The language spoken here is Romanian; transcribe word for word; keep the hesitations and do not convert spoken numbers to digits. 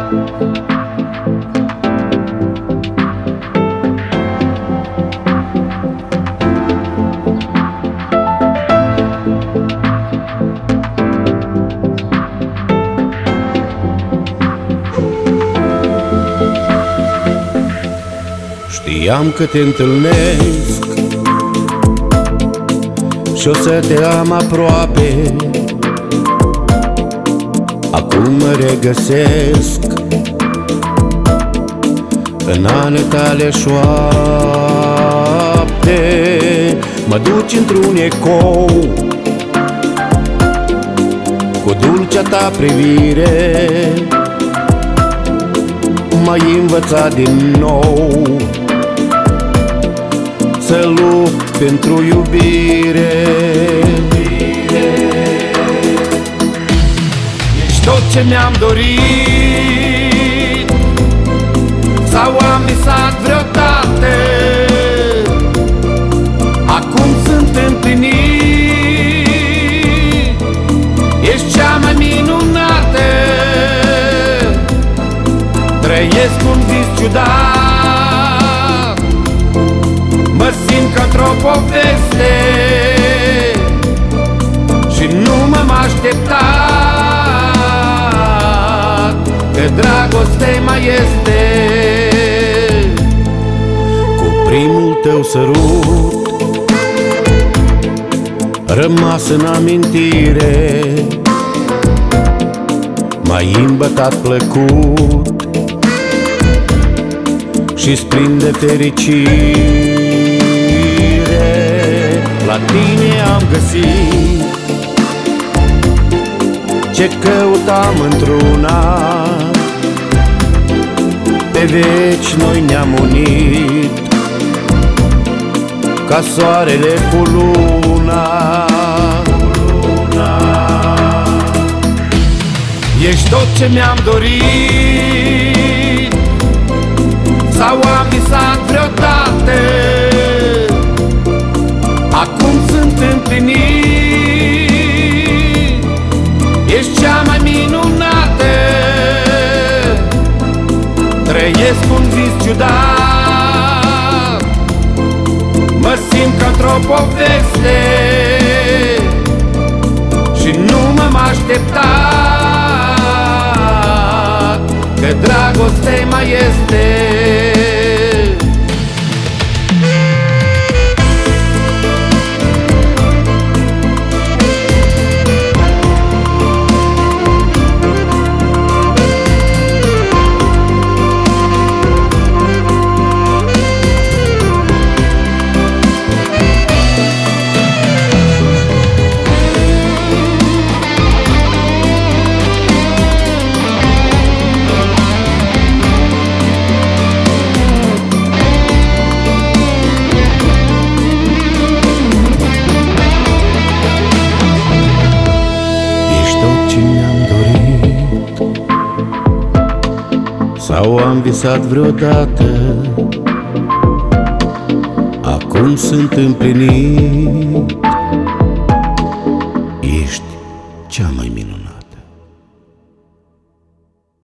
Știam că te întâlnesc și o să te am aproape. Acum mă regăsesc în ale tale șoapte. Mă duci într-un ecou cu dulcea ta privire. M-ai învățat din nou să lupt pentru iubire. Ești tot ce mi-am dorit sau am visat vreodată. Acum sunt împlinit. Ești cea mai minunată. Trăiesc un vis ciudat, mă simt ca într-o poveste și nu m-am așteptat că dragoste mai este. Cu primul tău sărut rămas în amintire, m-ai îmbătat plăcut și-ți plin de fericire. La tine am găsit ce căutam într-una. Pe veci noi ne-am unit ca soarele cu luna. Ești tot ce mi-am dorit sau am visat vreodată. Acum sunt împlinit. Ești cea mai minunată. Trăiesc un vis ciudat, mă simt ca într-o poveste și nu m-am așteptat că dragoste mai este. Sau am visat vreodată, acum sunt împlinit.